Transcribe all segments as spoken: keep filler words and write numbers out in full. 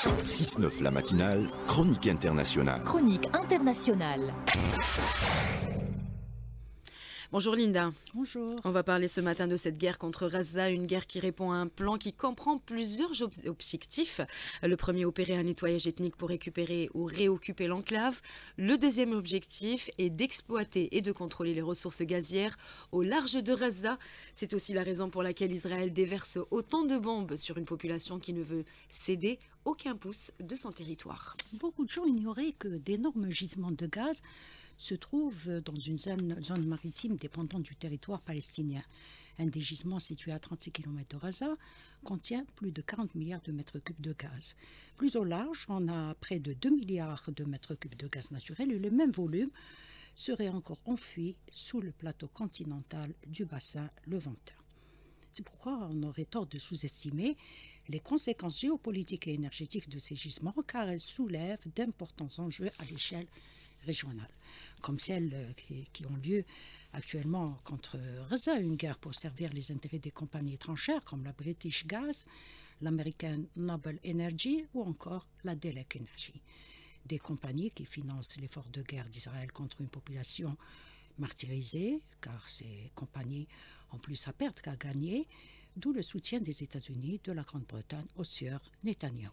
six neuf la matinale, chronique internationale. Chronique internationale. Bonjour Linda. Bonjour. On va parler ce matin de cette guerre contre Gaza, une guerre qui répond à un plan qui comprend plusieurs ob- objectifs. Le premier, opérer un nettoyage ethnique pour récupérer ou réoccuper l'enclave. Le deuxième objectif est d'exploiter et de contrôler les ressources gazières au large de Gaza. C'est aussi la raison pour laquelle Israël déverse autant de bombes sur une population qui ne veut céder aucun pouce de son territoire. Beaucoup de gens ignoraient que d'énormes gisements de gaz se trouvent dans une zone, zone maritime dépendante du territoire palestinien. Un des gisements situé à trente-six kilomètres de Gaza contient plus de quarante milliards de mètres cubes de gaz. Plus au large, on a près de deux milliards de mètres cubes de gaz naturel et le même volume serait encore enfoui sous le plateau continental du bassin levantin. C'est pourquoi on aurait tort de sous-estimer les conséquences géopolitiques et énergétiques de ces gisements, car elles soulèvent d'importants enjeux à l'échelle régionale, comme celles qui, qui ont lieu actuellement contre Gaza, une guerre pour servir les intérêts des compagnies étrangères comme la British Gas, l'American Noble Energy ou encore la Delek Energy. Des compagnies qui financent l'effort de guerre d'Israël contre une population martyrisée, car ces compagnies ont plus à perdre qu'à gagner, d'où le soutien des États-Unis, de la Grande-Bretagne au sieur Netanyahou.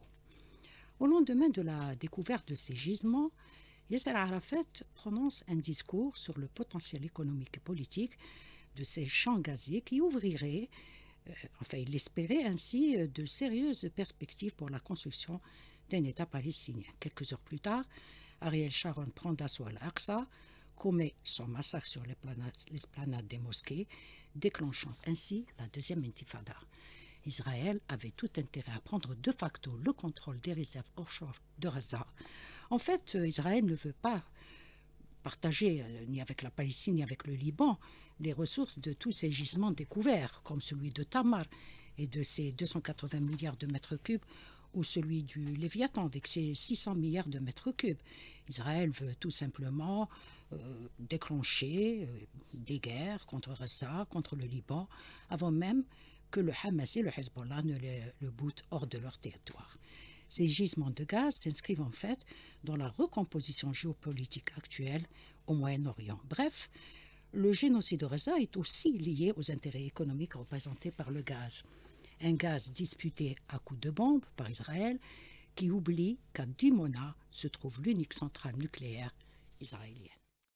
Au lendemain de la découverte de ces gisements, Yasser Arafat prononce un discours sur le potentiel économique et politique de ces champs gaziers qui ouvrirait, euh, enfin il espérait ainsi, euh, de sérieuses perspectives pour la construction d'un État palestinien. Quelques heures plus tard, Ariel Sharon prend d'assaut Al-Aqsa, commet son massacre sur l'esplanade des mosquées, déclenchant ainsi la deuxième intifada. Israël avait tout intérêt à prendre de facto le contrôle des réserves offshore de Gaza. En fait, Israël ne veut pas partager, euh, ni avec la Palestine, ni avec le Liban, les ressources de tous ces gisements découverts, comme celui de Tamar et de ses deux cent quatre-vingts milliards de mètres cubes, ou celui du Léviathan avec ses six cents milliards de mètres cubes. Israël veut tout simplement euh, déclencher euh, des guerres contre Gaza, contre le Liban, avant même que le Hamas et le Hezbollah ne le, le boutent hors de leur territoire. Ces gisements de gaz s'inscrivent en fait dans la recomposition géopolitique actuelle au Moyen-Orient. Bref, le génocide de Gaza est aussi lié aux intérêts économiques représentés par le gaz. Un gaz disputé à coups de bombe par Israël qui oublie qu'à Dimona se trouve l'unique centrale nucléaire israélienne.